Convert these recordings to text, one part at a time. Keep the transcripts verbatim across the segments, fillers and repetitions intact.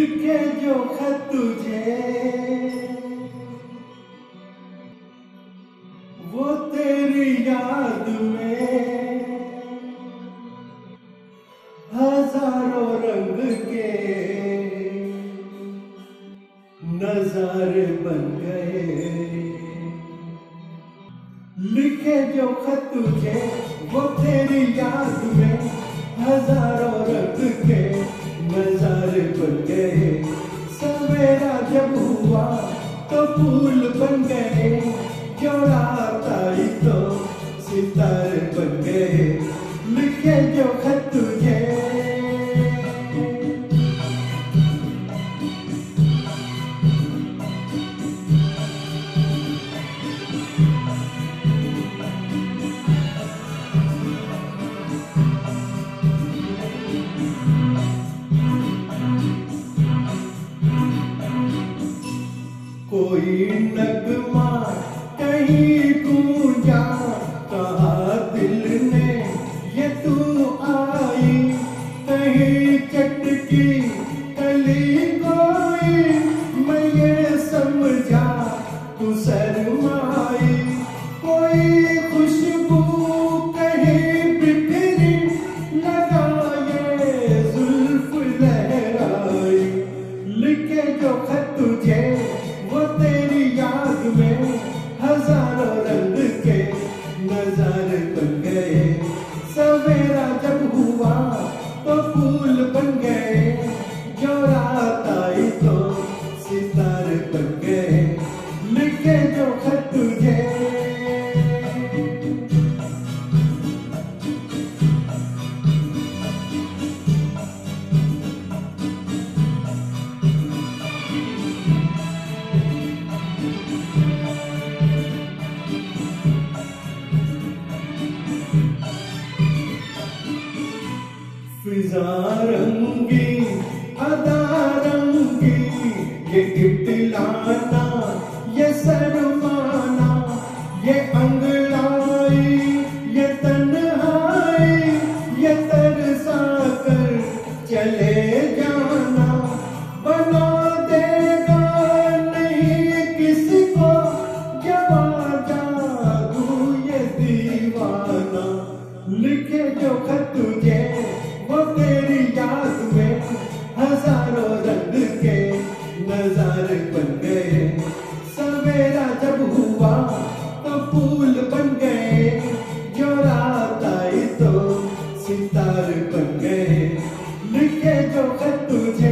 लिखे जो खत तुझे वो तेरी याद में हजारों रंग के नजारे बन गए। लिखे जो खत तुझे वो तेरी याद में हजारों रंग के नजारे बन गए। सवेरा जब हुआ तो फूल बन गए, जो रात आई तो सितारे बन गए। लिखे जो खत तुझे कोई नगमा कहीं गूंजा, कहा दिल ने ये तू आई। कहीं चटकी कली कोई, मैं ये समझा तू शर्माई। कोई खुशबू कहीं बिखरी, लगा ये जुल्फ लहराई। लिखे जो खत तुझे वो तेरी याद में हजारों रंग के नजारे बन गए। सवेरा जब हुआ तो फूल बन गए, जो रात आई तो सितारे बन गए। लिखे जो खत तुझे फिजा रंगी अदा रंगी, ये इतलाना ये शर्माना, ये अंगड़ाई ये तन्हाई, ये तरसा कर चले जाना। बना देगा नहीं किसी को जवा जादू ये दीवाना। लिखे जो खत तुझे वो तेरी याद में हजारों रंग के नजारे बन गए। सवेरा जब हुआ तो फूल बन गए, जो रात आई तो सितारे बन गए। लिखे जो खत तुझे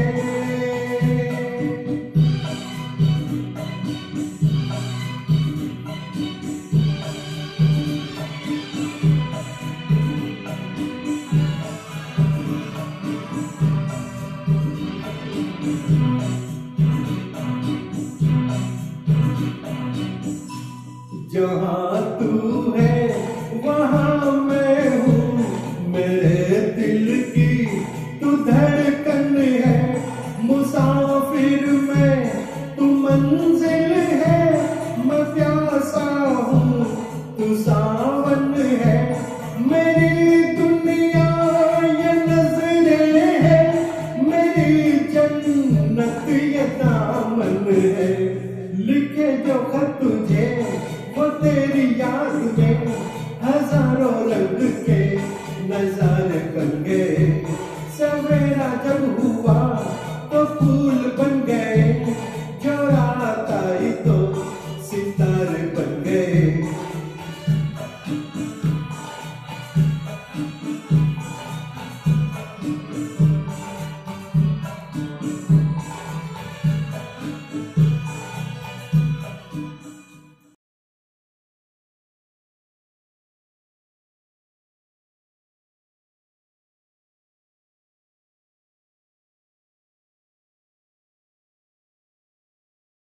जहाँ तू है वहाँ मैं हूँ, मेरे दिल की तू धड़कन है। मुसाफिर में तू मंजिल है, मैं प्यासा हूँ तू सावन है। मेरी दुनिया ये नजरें है, मेरी जन्नत ये दामन है। लिखे जो खत तुझे वो तेरी याद में हजारों रंग के नजारे बन गए। सवेरा जब हुआ तो फूल बन गए,